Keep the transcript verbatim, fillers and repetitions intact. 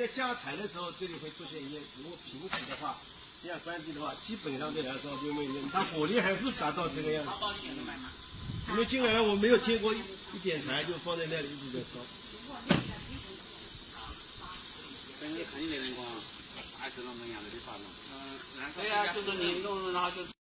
在加柴的时候，这里会出现一些，如果平时的话，这样关闭的话，基本上对来说就没有用，它火力还是达到这个样子。因为进来我没有贴过一一点柴，就放在那里一直在烧。 等你看你那人光，还是那么样的的发动。嗯，对呀，就是你弄，然后就。